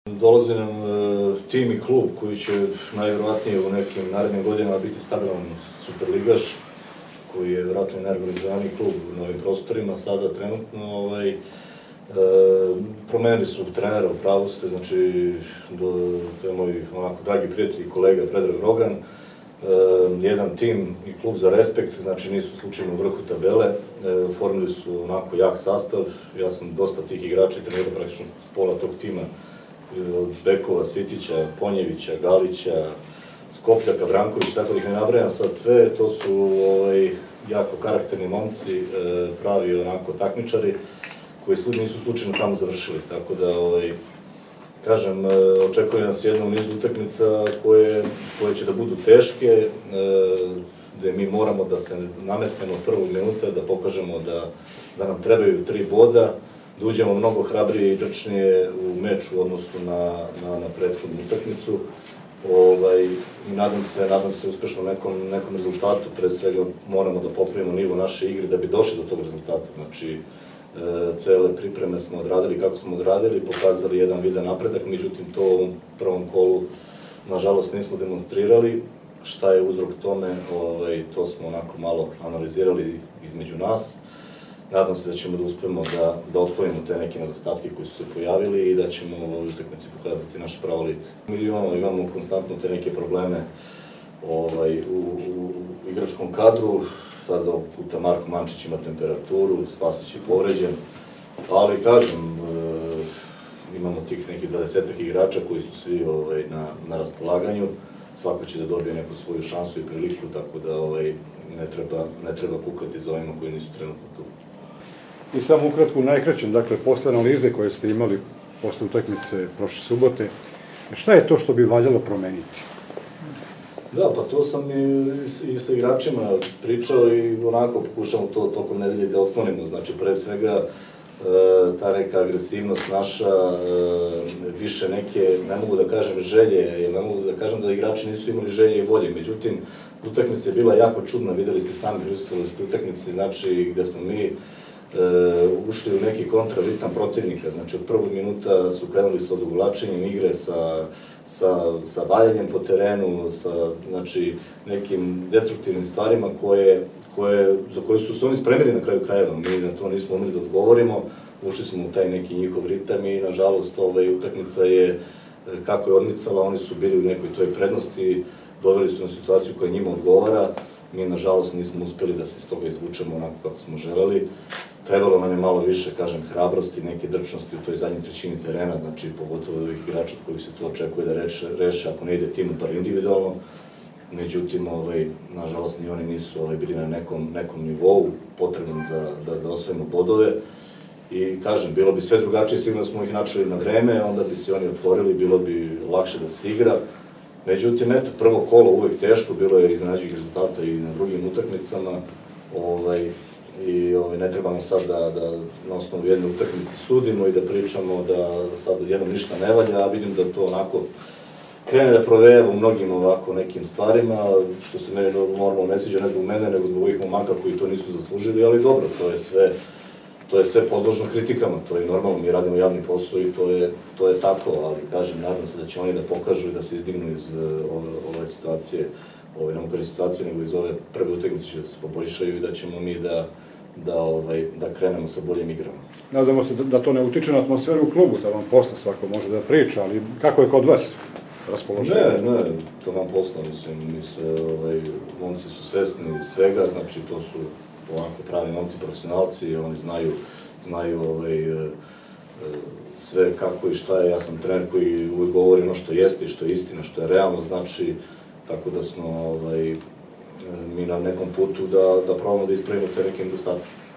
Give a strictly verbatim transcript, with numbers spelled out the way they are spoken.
Dolazi nam tim i klub koji će najvjerovatnije u nekim narednim godinama biti stabilan superligaš, koji je vjerojatno i najorganizovaniji klub u novim prostorima sada trenutno. Promenili su trenera, u pravu ste, znači to je moj onako dragi prijatelj i kolega Predrag Rogan, jedan tim i klub za respekt, znači nisu slučajno u vrhu tabele, formili su onako jak sastav, ja sam dosta tih igrača i trenirao praktično pola tog tima, od Bekova, Svitića, Ponjevića, Galića, Skopljaka, Branković, tako da ih ne nabrajam sad sve, to su jako karakterni momci, pravi onako takmičari, koji nisu slučajno tamo završili, tako da, kažem, očekuje nas jedna u nizu utakmica koje će da budu teške, gde mi moramo da se nametnemo prvog minuta, da pokažemo da nam trebaju tri boda, da uđemo mnogo hrabrije i drčnije u meč u odnosu na prethodnu utakmicu i nadam se, nadam se uspešno nekom rezultatu, pre svega moramo da popravimo nivo naše igre da bi došli do tog rezultata, znači cele pripreme smo odradili kako smo odradili, pokazali jedan vidan napredak, međutim to u ovom prvom kolu nažalost nismo demonstrirali. Šta je uzrok tome, to smo onako malo analizirali između nas. Nadam se da ćemo da uspemo da otklonimo te neke nedostatke koji su se pojavili i da ćemo u ovoj utakmici pokazati naše pravo lice. Miliona imamo konstantno te neke probleme u igračkom kadru. Sada ovog puta Marko Mančić ima temperaturu, Spasić je povređen, ali kažem, imamo tih nekih dvadesetak igrača koji su svi na raspolaganju, svako će da dobije neku svoju šansu i priliku, tako da ne treba kukati za ovima koji nisu trenutno tu. I samo ukratko, najkraćem, dakle, posle analize koje ste imali posle utakmice prošle subote, šta je to što bi valjalo promeniti? Da, pa to sam i sa igračima pričao i onako pokušamo to tokom nedelje da otklonimo. Znači, pre svega, ta neka agresivnost naša, više neke, ne mogu da kažem želje, ne mogu da kažem da igrači nisu imali želje i volje. Međutim, utakmica je bila jako čudna, videli ste sami, prisustvovali ste utakmici, znači, gde smo mi ušli u neki kontraritam protivnika, znači od prvog minuta su krenuli sa odugovlačenjem igre, sa valjanjem po terenu, sa nekim destruktivnim stvarima za koje su se oni spremili na kraju krajeva. Mi na to nismo umeli da odgovorimo, ušli smo u taj neki njihov ritam i nažalost utakmica je, kako je odmicala, oni su bili u nekoj toj prednosti, doveli su na situaciju koja njima odgovara. Mi, nažalost, nismo uspeli da se iz toga izvučemo onako kako smo želeli. Trebalo nam je malo više, kažem, hrabrosti, neke drčnosti u toj zadnjoj trećini terena, znači, pogotovo od ovih igrača od kojih se to očekuje da reše, ako ne ide timu, bar individualno. Međutim, nažalost, ni oni nisu bili na nekom nivou potrebnom da osvojimo bodove. I, kažem, bilo bi sve drugačije, sigurno smo ih načeli na vreme, onda bi se oni otvorili, bilo bi lakše da se igra. Međutim, eto, prvo kolo uvek teško, bilo je iznenađenih rezultata i na drugim utakmicama i ne trebamo sad da na osnovu jedne utakmice sudimo i da pričamo da sad jednom ništa ne valja, a vidim da to onako krene da provejeva u mnogim ovako nekim stvarima, što se meni normalno ne sviđa, ne zbog mene, nego zbog ovih momaka koji to nisu zaslužili, ali dobro, to je sve To je sve podložno kritikama, to je normalno, mi radimo javni posao i to je tako, ali kažem, nadam se da će oni da pokažu i da se izdignu iz ove situacije, ne mogu kažem situacije, nego iz ove prve utakmice će da se poboljšaju i da ćemo mi da krenemo sa boljim igrama. Nadamo se da to ne utiče na atmosferu u klubu, da vam posle svako može da priča, ali kako je kod vas raspoloženje? Ne, ne, to vam posla, mislim, momci su svesni svega, znači to su ovako pravi momci, profesionalci, oni znaju sve kako i šta je. Ja sam trener koji uvijek govori ono što jeste i što je istina, što je realno, znači, tako da smo mi na nekom putu da probamo da ispravimo te neke nedostatke.